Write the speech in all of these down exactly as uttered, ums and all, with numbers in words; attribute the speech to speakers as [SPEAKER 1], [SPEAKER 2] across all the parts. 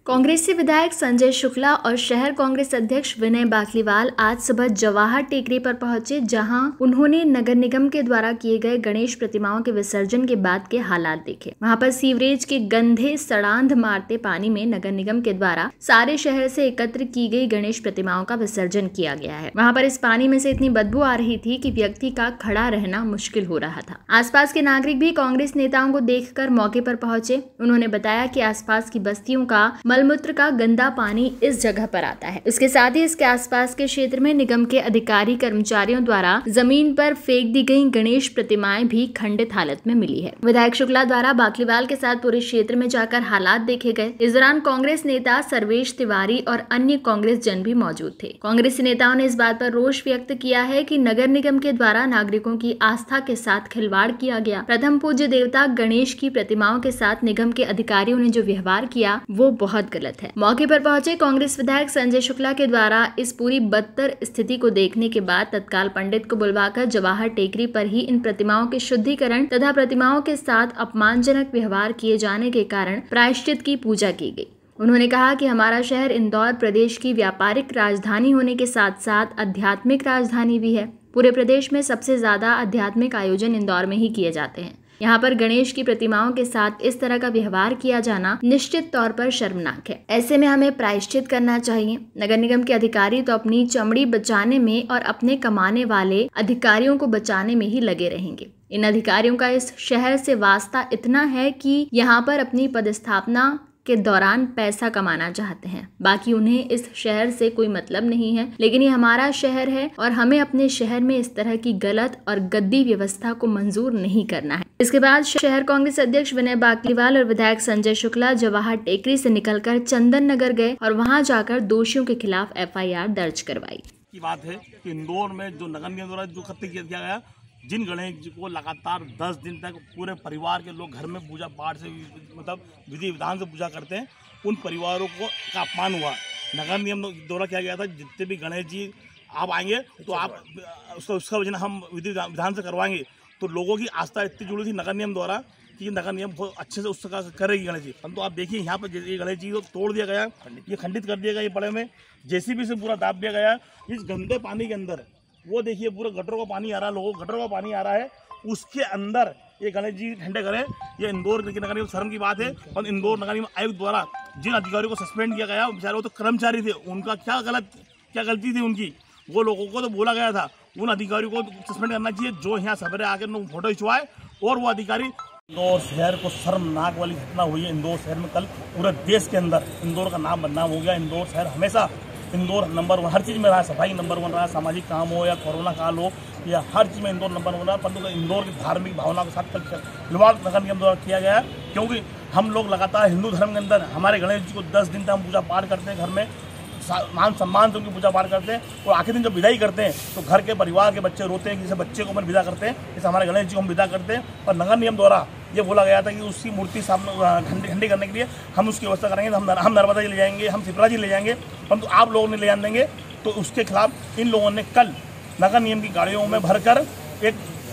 [SPEAKER 1] कांग्रेसी विधायक संजय शुक्ला और शहर कांग्रेस अध्यक्ष विनय बाकलीवाल आज सुबह जवाहर टेकरी पर पहुंचे, जहां उन्होंने नगर निगम के द्वारा किए गए गणेश प्रतिमाओं के विसर्जन के बाद के हालात देखे। वहां पर सीवरेज के गंदे सड़ांध मारते पानी में नगर निगम के द्वारा सारे शहर से एकत्र की गई गणेश प्रतिमाओं का विसर्जन किया गया है। वहां पर इस पानी में से इतनी बदबू आ रही थी कि व्यक्ति का खड़ा रहना मुश्किल हो रहा था। आसपास के नागरिक भी कांग्रेस नेताओं को देखकर मौके पर पहुंचे। उन्होंने बताया कि आसपास की बस्तियों का मलमूत्र का गंदा पानी इस जगह पर आता है। इसके साथ ही इसके आसपास के क्षेत्र में निगम के अधिकारी कर्मचारियों द्वारा जमीन पर फेंक दी गई गणेश प्रतिमाएं भी खंडित हालत में मिली है। विधायक शुक्ला द्वारा बाकलीवाल के साथ पूरे क्षेत्र में जाकर हालात देखे गए। इस दौरान कांग्रेस नेता सर्वेश तिवारी और अन्य कांग्रेस जन भी मौजूद थे। कांग्रेसी नेताओं ने इस बात पर रोष व्यक्त किया है कि नगर निगम के द्वारा नागरिकों की आस्था के साथ खिलवाड़ किया गया। प्रथम पूज्य देवता गणेश की प्रतिमाओं के साथ निगम के अधिकारियों ने जो व्यवहार किया वो बहुत गलत है। मौके पर पहुंचे कांग्रेस विधायक संजय शुक्ला के द्वारा इस पूरी बदतर स्थिति को देखने के बाद तत्काल पंडित को बुलवाकर जवाहर टेकरी पर ही इन प्रतिमाओं के शुद्धिकरण तथा प्रतिमाओं के साथ अपमानजनक व्यवहार किए जाने के कारण प्रायश्चित की पूजा की गई। उन्होंने कहा कि हमारा शहर इंदौर प्रदेश की व्यापारिक राजधानी होने के साथ साथ आध्यात्मिक राजधानी भी है। पूरे प्रदेश में सबसे ज्यादा आध्यात्मिक आयोजन इंदौर में ही किए जाते हैं। यहाँ पर गणेश की प्रतिमाओं के साथ इस तरह का व्यवहार किया जाना निश्चित तौर पर शर्मनाक है। ऐसे में हमें प्रायश्चित करना चाहिए। नगर निगम के अधिकारी तो अपनी चमड़ी बचाने में और अपने कमाने वाले अधिकारियों को बचाने में ही लगे रहेंगे। इन अधिकारियों का इस शहर से वास्ता इतना है कि यहाँ पर अपनी पदस्थापना के दौरान पैसा कमाना चाहते हैं। बाकी उन्हें इस शहर से कोई मतलब नहीं है, लेकिन ये हमारा शहर है और हमें अपने शहर में इस तरह की गलत और गद्दी व्यवस्था को मंजूर नहीं करना है। इसके बाद शहर कांग्रेस अध्यक्ष विनय बाकलीवाल और विधायक संजय शुक्ला जवाहर टेकरी से निकलकर चंदन नगर गए और वहां जाकर दोषियों के खिलाफ एफ आई आर दर्ज करवाई।
[SPEAKER 2] की बात है कि इंदौर में जो नगर निगम द्वारा जो खत्म किया गया, जिन गणेश जी को लगातार दस दिन तक पूरे परिवार के लोग घर में पूजा पाठ से मतलब विधि विधान से पूजा करते हैं, उन परिवारों को का अपमान हुआ। नगर निगम द्वारा किया गया था जितने भी गणेश जी आप आएंगे तो आप उसका उसका वजन हम विधि विधान से करवाएंगे। तो लोगों की आस्था इतनी जुड़ी थी नगर निगम द्वारा कि नगर निगम बहुत अच्छे से उसका करेगी गणेश जी। हम तो आप देखिए यहाँ पर ये गणेश जी को तोड़ दिया गया, ये खंडित कर दिया गया, ये बड़े में जेसीबी से पूरा दाब दिया गया। इस गंदे पानी के अंदर वो देखिए पूरा गटरों का पानी आ रहा है, लोगों को गटरों का पानी आ रहा है, उसके अंदर ये गणेश जी ठंडे करें। ये इंदौर के नगर निगम शर्म की बात है। और इंदौर नगर निगम आयुक्त द्वारा जिन अधिकारियों को सस्पेंड किया गया, बेचारे वो तो कर्मचारी थे, उनका क्या गलत क्या गलती थी उनकी, वो लोगों को तो बोला गया था उन अधिकारियों को सस्पेंड करना चाहिए जो यहाँ सवेरे आकर फोटो खिंचवाए। और वो अधिकारी इंदौर शहर को शर्मनाक वाली घटना हुई है। इंदौर शहर में कल पूरे देश के अंदर इंदौर का नाम बदनाम हो गया। इंदौर शहर हमेशा इंदौर नंबर वन हर चीज़ में रहा, सफाई नंबर वन रहा, सामाजिक काम हो या कोरोना काल हो या हर चीज़ में इंदौर नंबर वन रहा। परंतु इंदौर की धार्मिक भावना के साथ खिलवाड़ नगर निगम द्वारा किया गया, क्योंकि हम लोग लगातार हिंदू धर्म के अंदर हमारे गणेश जी को दस दिन तक हम पूजा पाठ करते हैं, घर में मान सम्मान से उनकी पूजा पाठ करते हैं। और आखिरी दिन जब विदाई करते हैं तो घर के परिवार के बच्चे रोते हैं कि जैसे बच्चे को हम विदा करते हैं, जैसे हमारे गणेश जी को हम विदा करते हैं। और नगर निगम द्वारा ये बोला गया था कि उसकी मूर्ति सामने ठंडी ठंडी करने के लिए हम उसकी व्यवस्था करेंगे, हम हम नर्मदा जी ले जाएंगे, हम सिपरा जी ले जाएंगे, परंतु आप लोगों ने ले जान देंगे। तो उसके खिलाफ इन लोगों ने कल नगर निगम की गाड़ियों में भरकर एक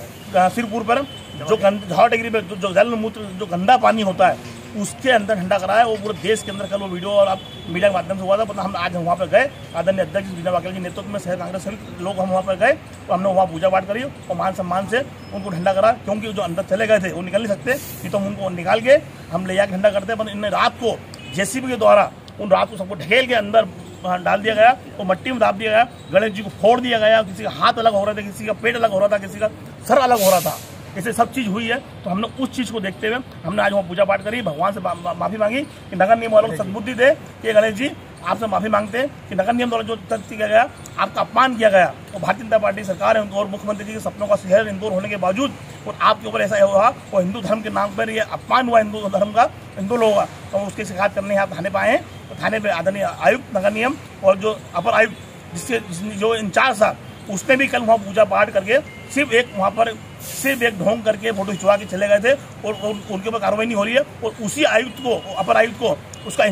[SPEAKER 2] सिरपुर पर जो जवाहर टेकरी पर जो जल मूत्र जो गंदा पानी होता है उसके अंदर ठंडा कराया। वो पूरे देश के अंदर कल वो वीडियो और आप मीडिया के माध्यम से हुआ था। पर हम आज वहाँ पर गए, आदरणीय अध्यक्ष विनय बाकलीवाल जी नेतृत्व में शहर कांग्रेस सभी लोग हम वहाँ पर गए तो हमने वहाँ पूजा पाठ करी और मान सम्मान से उनको ठंडा करा, क्योंकि जो अंदर चले गए थे वो निकल नहीं सकते, नहीं तो हम उनको निकाल के हम ले जाकर ठंडा करते। पर इन्हें रात को जेसीबी के द्वारा उन रात को सबको ढकेल के अंदर डाल दिया गया और मट्टी में दाब दिया गया। गणेश जी को फोड़ दिया गया, किसी का हाथ अलग हो रहा था, किसी का पेट अलग हो रहा था, किसी का सर अलग हो रहा था। ऐसे सब चीज़ हुई है। तो हमने उस चीज़ को देखते हुए हमने आज वहाँ पूजा पाठ करी, भगवान से माफ़ी मांगी कि नगर निगम वालों को सद्बुद्धि दे कि गणेश जी आपसे माफ़ी मांगते हैं कि नगर निगम द्वारा जो तथ्य किया गया, आपका अपमान किया गया, वो भारतीय जनता पार्टी सरकार है और मुख्यमंत्री जी के सपनों का शहर इंदौर होने के बावजूद और आपके ऊपर ऐसा हुआ और हिंदू धर्म के नाम पर ये अपमान हुआ हिंदू धर्म का, हिंदू लोगों का। तो उसकी शिकायत करने यहाँ थाने पर आए हैं। तो थाने पर आदरणीय आयुक्त नगर निगम और जो अपर आयुक्त जिसके जो इंचार्ज था उसने भी कल वहाँ पूजा पाठ करके सिर्फ एक वहाँ पर सिर्फ एक ढोंग करके फोटो खिंचवा के चले गए थे और उनके ऊपर कार्रवाई नहीं हो रही है। और उसी आयुक्त को अपर आयुक्त को उसका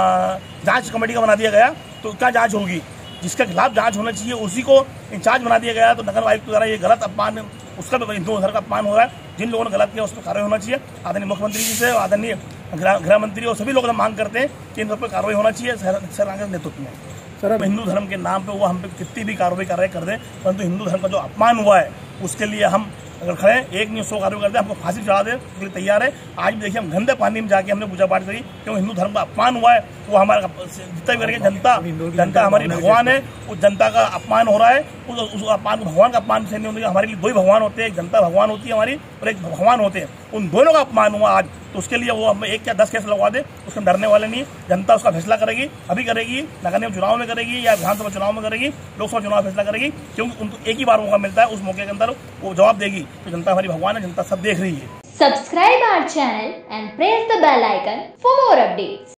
[SPEAKER 2] जांच कमेटी का बना दिया गया। तो क्या जांच होगी, जिसके खिलाफ जांच होना चाहिए उसी को इंचार्ज बना दिया गया। तो नगर आयुक्त द्वारा ये गलत अपमान उसका भी हिंदू धर्म का अपमान हो रहा है। जिन लोगों ने गलत किया उस पर कार्रवाई होना चाहिए। आदरणीय मुख्यमंत्री जी से, आदरणीय गृह मंत्री और सभी लोग मांग करते हैं कि इन सब पर कार्रवाई होना चाहिए सरकार के नेतृत्व में। सर अब हिंदू धर्म के नाम पे वो हम पे कितनी भी कार्रवाई कर रहे कर दें, परंतु हिंदू धर्म का जो अपमान हुआ है उसके लिए हम अगर खड़े एक नहीं सौ कार्रवाई करते, हमको फांसी चढ़ा दे के लिए तैयार है। आज भी देखिए हम गंदे पानी में जाके हमने पूजा पाठ करी, क्योंकि हिंदू धर्म का अपमान हुआ है। वो हमारा जितना भी करके जनता जनता हमारी भगवान है, उस जनता का अपमान हो रहा है। उस, उस अपमान भगवान का अपमान से नहीं होता। हमारे लिए दो ही भगवान होते हैं, एक जनता भगवान होती है हमारी और एक भगवान होते हैं। उन दोनों का अपमान हुआ आज, तो उसके लिए वो हमें एक या दस केस लगवा दे, उसके डरने वाले नहीं। जनता उसका फैसला करेगी, अभी करेगी, नगर निगम चुनाव में करेगी या विधानसभा चुनाव में करेगी, लोकसभा चुनाव फैसला करेगी, क्योंकि उनको एक ही बार मौका मिलता है। उस मौके के अंदर वो जवाब देगी। तो जनता हमारी भगवान है, जनता सब देख रही है।
[SPEAKER 1] Subscribe our channel and press the bell icon for more updates.